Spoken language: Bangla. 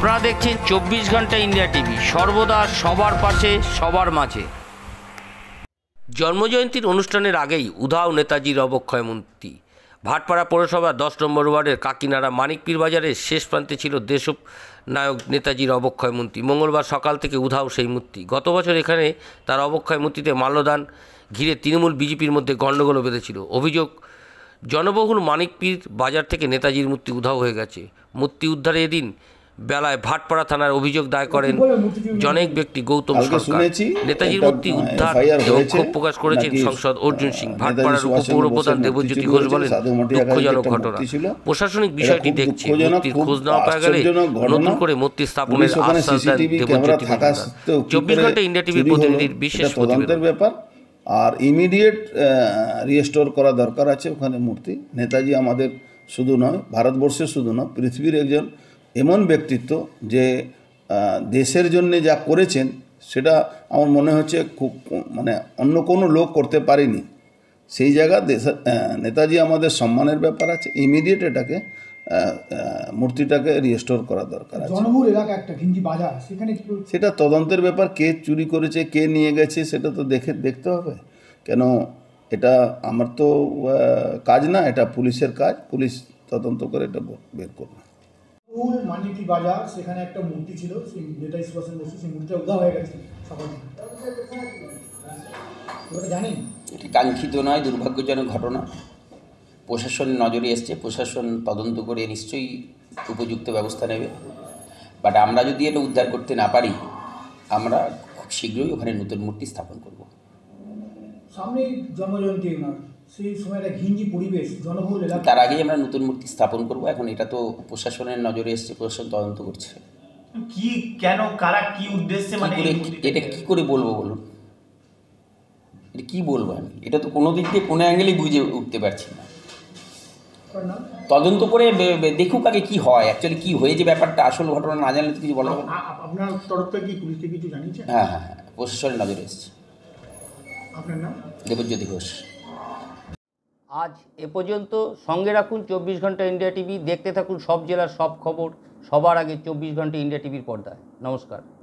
আপনারা দেখছেন 24 ঘন্টা ইন্ডিয়া টিভি, সর্বদা সবার পাশে সবার মাঝে। জন্মজয়ন্তীর অনুষ্ঠানের আগেই উধাও নেতাজির অবক্ষয় মূর্তি। ভাটপাড়া পৌরসভার 10 নম্বর ওয়ার্ডের কাকিনাড়া মানিকপীর বাজারের শেষ প্রান্তে ছিল দেশনায়ক নেতাজির অবক্ষয় মূর্তি। মঙ্গলবার সকাল থেকে উধাও সেই মূর্তি। গত বছর এখানে তার অবক্ষয় মূর্তিতে মাল্যদান ঘিরে তৃণমূল বিজেপির মধ্যে গণ্ডগোলও বেঁধেছিল। অভিযোগ, জনবহুল মানিকপীর বাজার থেকে নেতাজির মূর্তি উধাও হয়ে গেছে। মূর্তি উদ্ধারে এদিন বেলায় ভাটপাড়া থানার অভিযোগ দায়ের করেন জনৈক ব্যক্তি গৌতম সরকার। নেতাজির মূর্তি উদ্ধার এবং ক্ষোভ প্রকাশ করেছেন সাংসদ অর্জুন সিং। ভাটপাড়ার উপপৌরপ্রধান দেবজ্যোতি ঘোষ বলেন, দুঃখজনক ঘটনা, প্রশাসনিক বিষয়টি দেখছে, মূর্তির খোঁজ না পাওয়া গেলে নতুন করে মূর্তি স্থাপনের আশ্বাস দেন দেবজ্যোতি ঘোষ। 24 ঘন্টা ইন্ডিয়া টিভির প্রতিনিধির বিশেষ প্রতিবেদন। আর ইমিডিয়েট রিস্টোর করা দরকার আছে ওখানে মূর্তি। নেতাজি আমাদের শুধু নয়, ভারতবর্ষের শুধু নয়, পৃথিবীর একজন এমন ব্যক্তিত্ব যে দেশের জন্য যা করেছেন সেটা আমার মনে হচ্ছে খুব মানে অন্য কোনো লোক করতে পারেনি। সেই জায়গা নেতাজি আমাদের সম্মানের ব্যাপার আছে। ইমিডিয়েট এটাকে মূর্তিটাকে রিস্টোর করা দরকার আছে। জনবহুল এলাকা একটা ঘিঞ্জি বাজার, সেখানে সেটা তদন্তের ব্যাপার। কে চুরি করেছে, কে নিয়ে গেছে, সেটা তো দেখতে হবে। কেন এটা আমার তো কাজ না, এটা পুলিশের কাজ। পুলিশ তদন্ত করে এটা বের করবে। মানিকপীর বাজার, সেখানে একটা মূর্তি ছিল, সেই নেতাজি সুভাষচন্দ্র বসু, সেই মূর্তিটা উধাও হয়ে গেছে সকাল থেকে। জানেন, এটি কাঙ্ক্ষিত নয়, দুর্ভাগ্যজনক ঘটনা। প্রশাসনের নজরে এসছে, প্রশাসন তদন্ত করে নিশ্চয়ই উপযুক্ত ব্যবস্থা নেবে। বাট আমরা যদি এটা উদ্ধার করতে না পারি, আমরা খুব শীঘ্রই ওখানে নতুন মূর্তি স্থাপন করব। সামনে জন্মজয়ন্তী, সেই সময়টা ঘিঞ্জি পরিবেশ, জনবহুল এলাকা, তার আগেই আমরা নতুন মূর্তি স্থাপন করব। এখন এটা তো প্রশাসনের নজরে এসছে, প্রশাসন তদন্ত করছে। কি, কেন, কারা, কি উদ্দেশ্যে, মানে এটা কি করে বলবো বলুন? এটা কি বলবো আমি? এটা তো কোনো দিক দিয়ে কোনো অ্যাঙ্গেলেই বুঝে উঠতে পারছি না। তদন্ত করে দেখুক আগে কি হয়, অ্যাকচুয়ালি কি হয়েছে ব্যাপারটা, আসল ঘটনা না জানলে তো কিছু বলা যাবে না। আপনার তরফ থেকে কি পুলিশকে কিছু জানিয়েছেন? হ্যাঁ, প্রশাসনের নজরে এসছে। আপনার নাম? দেবজ্যোতি ঘোষ। আজ এ পর্যন্ত। সঙ্গে রাখুন 24 ঘন্টা ইন্ডিয়া টিভি। দেখতে থাকুন সব জেলার সব খবর সবার আগে 24 ঘন্টা ইন্ডিয়া টিভির পর্দায়। নমস্কার।